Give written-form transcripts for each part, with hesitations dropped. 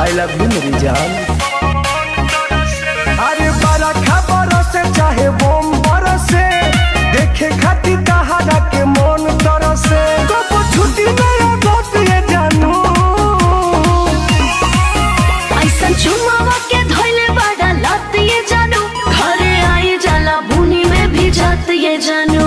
I love you मेरी जान। अरे बड़ा खबर से चाहे बम बरसे, देखे खाती तहारा के मन तरसे, कब छुट्टी मेरा दोस्त ये जानू। ऐसा चुमावा के धोइले बड़ा लत ये जानू, घरे आई जाला बुनी में भी जात ये जानू।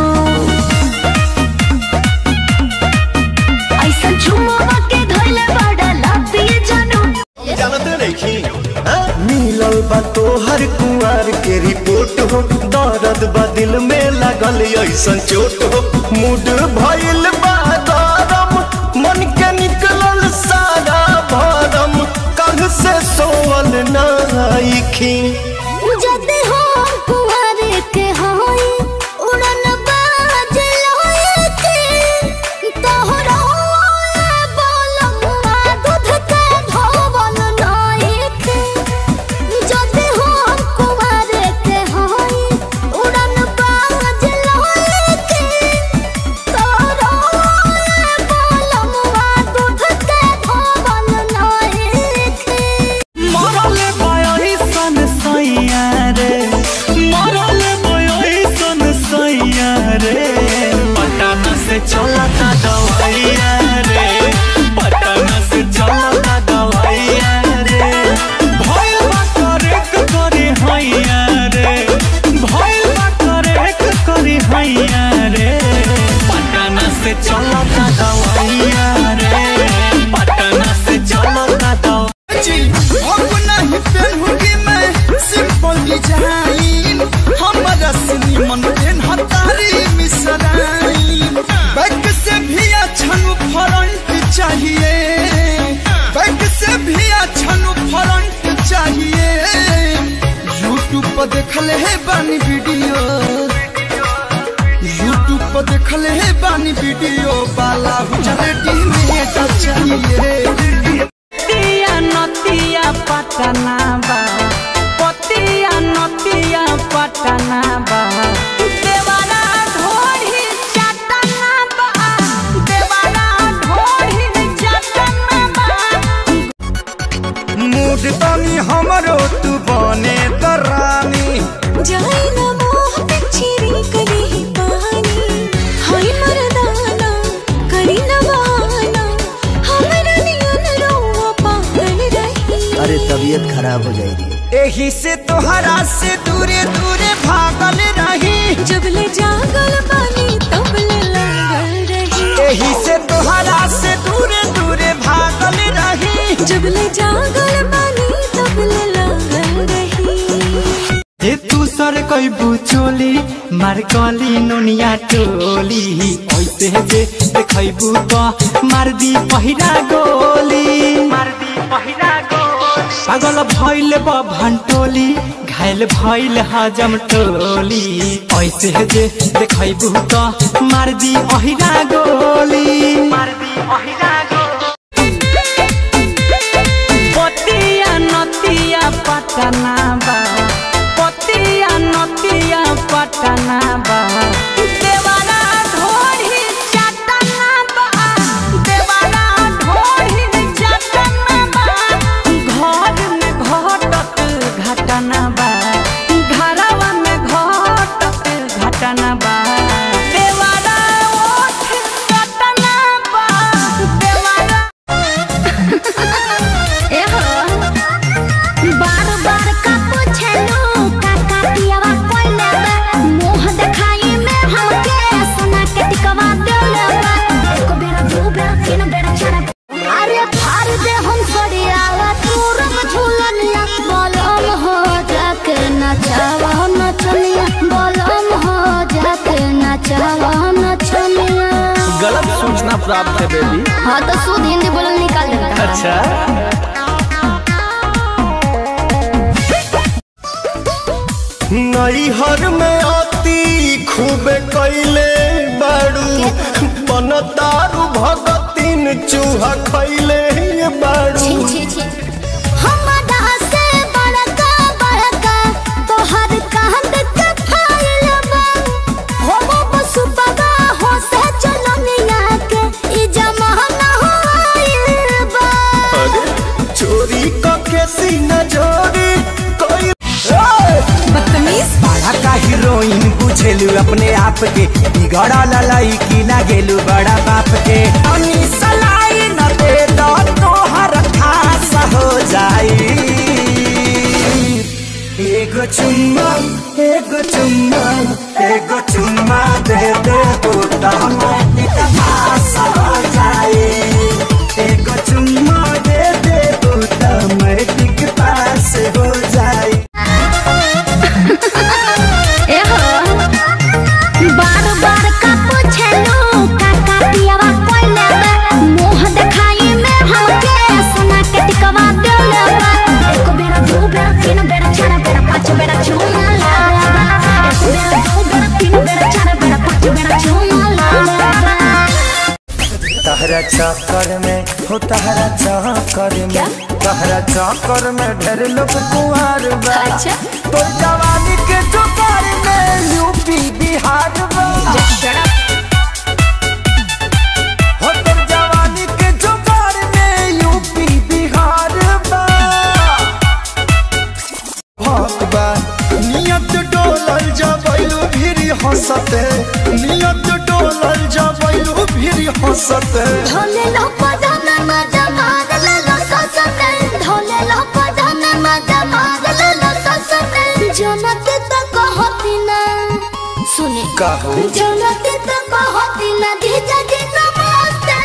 ऐसा चुमावा के धोइले बड़ा लत ये जानू। जानते नहीं मिलल बा तोहर कुंवर के रिपोर्ट हो, दर्द बा दिल में लगल ऐसन चोट हो, मूड भइल बा गरम, मन के निकलल सारा भरम, कल से सोवल नाइखी। जदे हो कुंवर के होई उड़न बाज लोए के, तोहरा बोलमुआ दूध के धोवल नाइखे। जदे हो कुंवर के होई उड़न बाज लोए के, तोहरा बोलमुआ दूध के धोवल नाइखे। मरले बयही सन सैया रे, मरले बयही सन सैया रे, पटना से चलता दवाइया रे, पटना से चलता दवाइया रे, भइल बा करेक करे हैया रे, भइल बा करेक करे हैया रे, पटना से चलता दवाइया रे, पटना से चलता दवाइया। अब नहीं पहनूंगी मैं सिंपल डिजाइन, हमारा सिनेमन पेन हतारी मिसराइन, बैक से भी अच्छा फ्रंट चाहिए, बैक से भी अच्छा फ्रंट चाहिए। यूट्यूब पर देखले है बानी वीडियो, यूट्यूब पर देखले है बानी वीडियो, बाला रेडी में चाहिए। नतिया पटना बा, पतिया नतिया पटना बा, देवारा ढोरी चटना बा, देवारा ढोरी चटना बा। मूड तनी हमरो तू बने तरानी, जाई ना मोह पिछरी करी पानी, हाय मर्दाना करी ना बहाना, हमरा नियन रोवा पागल रही। अरे तबीयत खराब हो जाएगी, यही से तोहरा से दूरे दूरे भागल रही, जबले जागल बानी तबले लागल रही, यही से तोहरा से दूरे दूरे भागल रही, जबले जागल बानी तबले लागल रही। ए तू सर कोई बुचोली मार कली नोनिया टोली, ऐसे जे देखैबू तो मार दी पहिरा गोली, मार दी पहिरा गोली। पागल भइल बा भंटोली, घायल भइल हजम टोली, ऐसे जे देखैबू तो मार दी पहिरा गोली, मार दी पहिरा गोली। पतिया नतिया पटना बा, पतिया नतिया पटना बा, देवारा ढोरी चटना बा, देवारा ढोरी चटना बा। घर में घटत घटना बा, घरवा में घटत घटना बा, देवारा ओठ चटना बा, देवारा। बार बार का पूछलू काका पियावा कोइले बा, मुंह देखाई में हमके सोना के टिकवा देले बा, एक बेरा दो बेरा तीन बेरा चार। अरे फाड़ दे हम सड़ियावा तूरम झूलनिया, बोलम हो जाके नचावा नचनिया, बोलम हो जाके नचावा नचनिया। गलत सूचना प्राप्त है बेबी। हाँ तो शुद्ध हिंदी बोलल निकाल देता। अच्छा नैहर में आती खूब कैले बाड़ू, बनतारू भगतीन चूहा खैले बाड़ू। छी छी छी हमरा से बड़का बड़का तोहर कांद के फाइल बा, हो बस बगा हो से चलनिया के ई जमाना हो आइल बा। अरे चोरी का के सीना जोड़ी कोई बदतमीज बड़ा का हीरोइन बुझेलू अपने आप के बिगड़ा ललाई की ना गेलू बड़ा बाप के अनि सलाई न दे दो तोहर खास हो जाई एगो चुम्मा एगो चुम्मा एगो चुम्मा दे दे तो खास हो जाई एगो चुम्मा दे दे तो मैट्रिक पास हो जाई बार बार का पूछलू काका पियावा कोइले बा मुंह देखाई में हमके सोना के टिकवा देले बा एक बेरा दो बेरा तीन बेरा चार बेरा पांच बेरा चुमा लाला एक बेरा दो बेरा तीन बेरा चार बेरा पांच बेरा चुमा लाला तहरा चक्कर में हो तहरा चक्कर में तहरा चक्कर में ढेर लोग कुंवर बा तो जवानी के जुगार में यूपी बिहार बा हो तो जवानी के जुगार में यूपी बिहार बा भगवा नियत डोलल जबैलू भिरी हंसते नियत डोलल जबैलू भिरी हंसते धोले लो पदन मजा मार लो ससते धोले लो पदन मजा मार लो ससते जनते तो कहती ना सुने कहो जनते तो कहती ना धीजा जी नमस्ते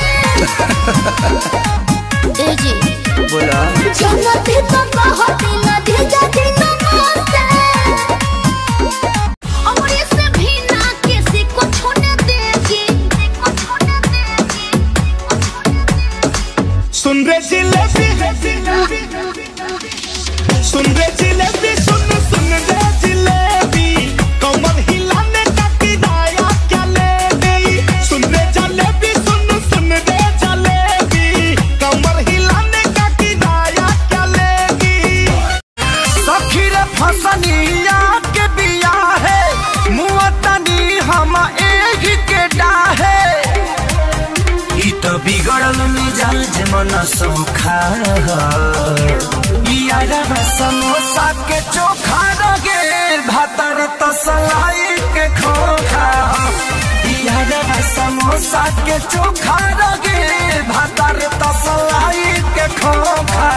ए जी बोला जनते तो कहती ना धीजा जी नमस्ते और इसे भी ना किसी को छूने देगी सुन रे जिलेबी सुन रे जिलेबी सुन सुन रे जिलेबी कमर हिलाने का किराया क्या ले गई सुन रे जलेबी सुन सुन रे जलेबी कमर हिलाने का किराया क्या लेगी सखी रे फसनिया के बिया है मुअतनी हम एक के डाहे ई तो बिगड़ल मिजाज मन सोखा यार समोसा के चोखा रगे भातर तसलाई के खोखा यार समोसा के चोखा रगे भातर तसलाई के खोखा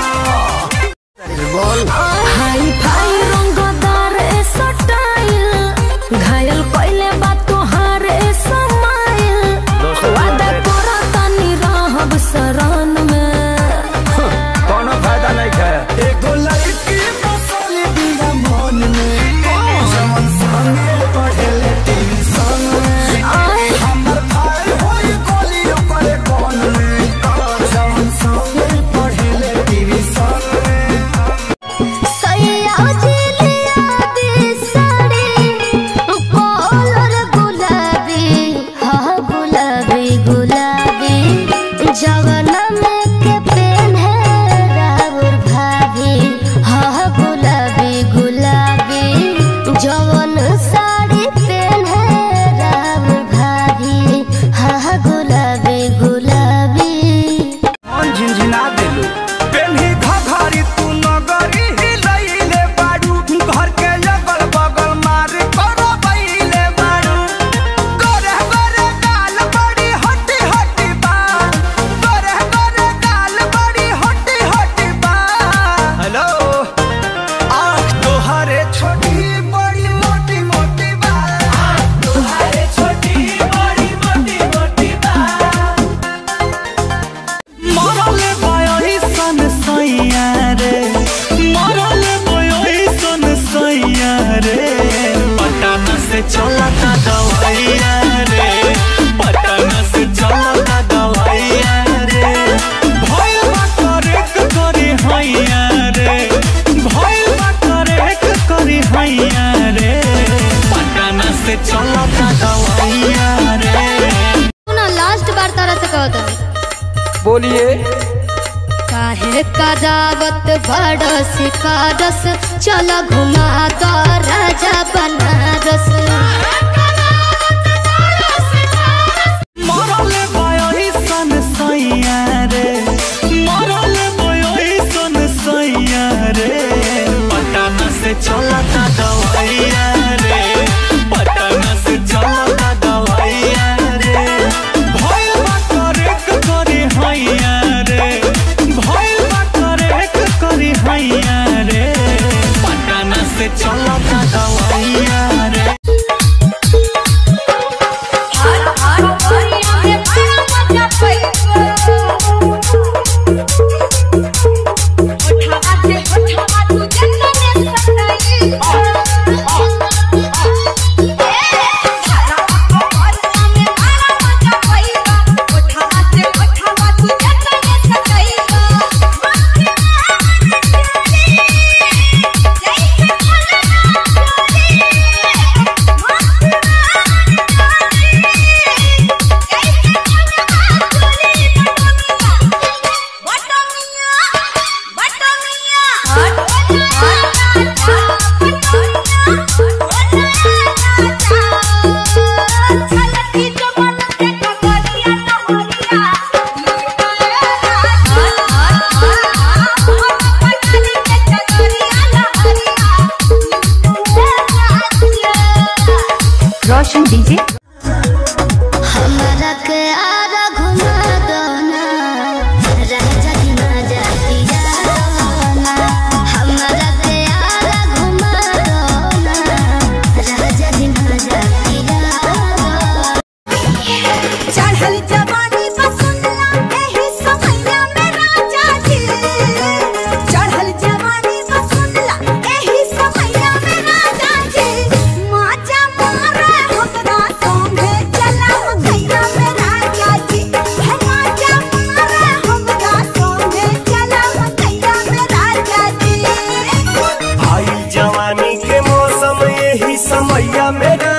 हाई फाई रंगदार स्टाइल घायल कइले बा तोहार समाइल वादा करता नी रहब शरण में कोनो फायदा नहीं है एगो लड़की बसल बिना मन में जवन संगे पढ़ले ट्यूशन में हमर भाई होई कोली ओकर कोन में जवन संगे पढ़ले ट्यूशन में सैया जिलिया दी साड़ी कलर गुलाबी हा गुलाबी गुलाबी जवन में के पेन है राउर भाभी हा गुलाबी गुलाबी जवन साड़ी पेन है राउर भाभी हा गुलाबी गुलाबी मन झिनझिना देलू पेन्ही घघरी तू नगरी हिलैले बाड़ू घर के अगल बगल मार करबैले बाड़ू गोरे गोरे गाल बड़ी हट्टी हट्टी बा गोरे गोरे गाल बड़ी हट्टी हट्टी बा हेलो आँख तोहरे छोटी बड़ी मोटी मोटी बा तोहरे छोटी बड़ी मोटी मोटी बा मरले बयोही सन सैया रे मरले बयोही सन सैया रे पटना से चलता दवाइया रे पटना से चलता दवाइया रे भइल बा करेक करी हैया रे भइल बा करेक करी हैया रे पटना से चलता दवाइया रे ना लास्ट बार तारा से कहता बोलिए काहे कदावत बड़स कारस चल घुमा तो राजा बनारस मरले बयोही सन सैया रे मरले बयोही सन सैया से चलता दवाइया रे, पटना से चलता दवाइया रे। भइल बा करेक करे हैया रे, भइल बा करेक करे हैया रे, पटना से चलता दवाइया रे। रोशन डीजे हमरा के आरा घुमा दो ना, राजा की ना जाती जाना। हमरा के आरा घुमा दो ना, राजा की ना जाती जाना। चढ़ल जवानी बसुंदरा एही समैया में राजा जी, चढ़ल जवानी बसुंदरा एही समैया में राजा जी। माजा मारे हमरा संगे चला भैया में राजा जी, हे माजा मारे हमरा संगे चला भैया में राजा जी। आई जवानी के मौसम यही समैया में